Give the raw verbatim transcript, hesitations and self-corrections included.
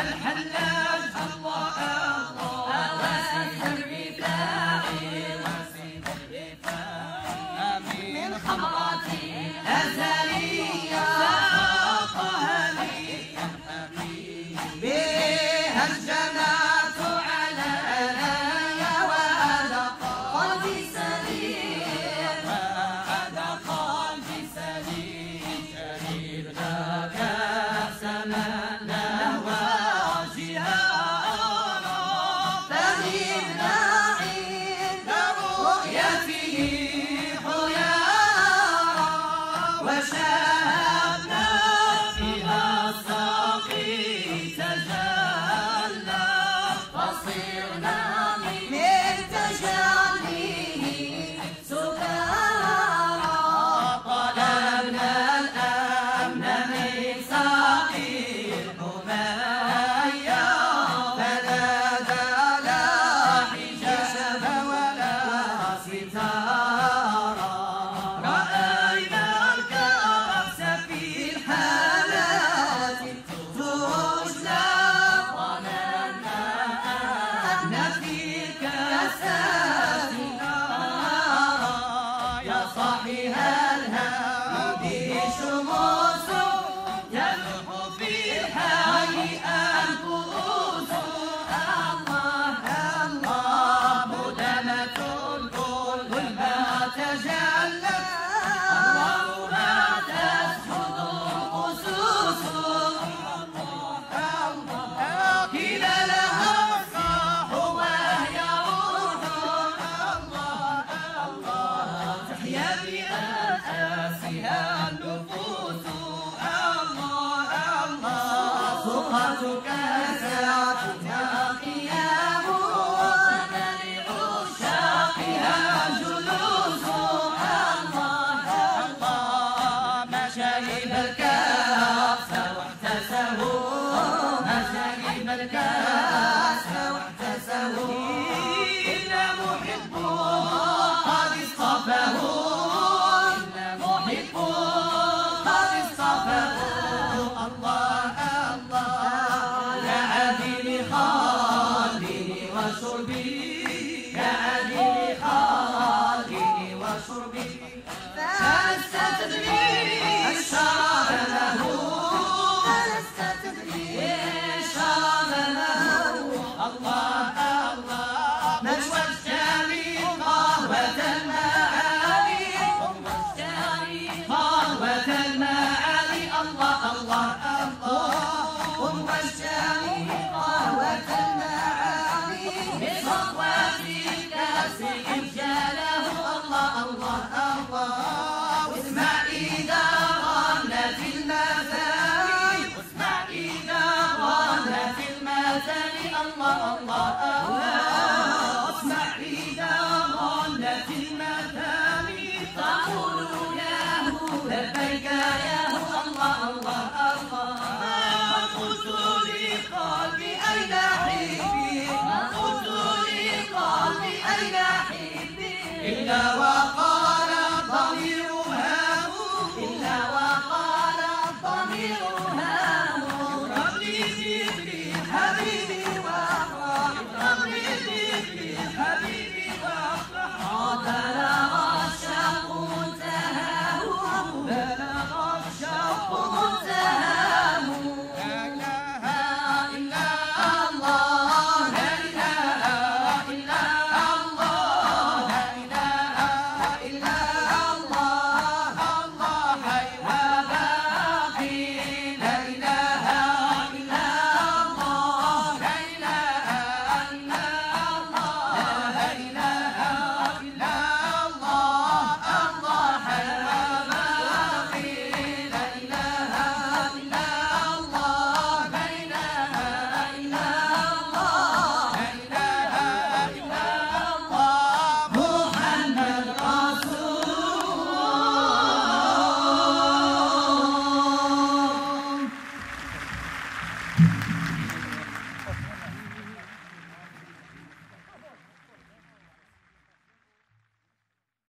الحلاج الله الله واسد الرفاعي واسد الرفاعي من خمرتي أزلية ساقها لي بها الجنات على علي وهذا قلبي سليم وهذا قلبي سليم شرير ذاك سمعنا وجهارا فهمنا عند رؤيته حيارا وشاهدنا فيها الساقي تجلى فصرنا من تجليه سكارى طلبنا الأمن من ساقي الحمية فنادى لا حجاب ولا ستارى رأينا الكأس في الحالات تجلى ظننا أن في كأسات نارا يا صاحها الهادي شموس يلح في الحي أنفس الله الله مدامة الكل ما تجلى أنوارها تسجد القصوص كلا لها الصاح وهي روح الله الله تحيا بأساسها النفوس الله الله سقطك ساعتها قيام لعشاقها جلوس الله الله مشارب الكأس واحتسبوا مشارب الكأس واحتسبوا إلا محب قد اصطفاه إلا محب قد اصطفاه الله الله يا عدل خالي وشربي يا عدل خالي وشربي فلست تدري الشراب له فلست تدري الشراب له الله الله من وجهني قهوة المعالي قهوة المعالي الله الله الله وجهني قهوة المعالي بخطوة الكأس إمجاله الله الله الله واسمع إذا غنت المثاني واسمع إذا غنت المثاني الله الله الله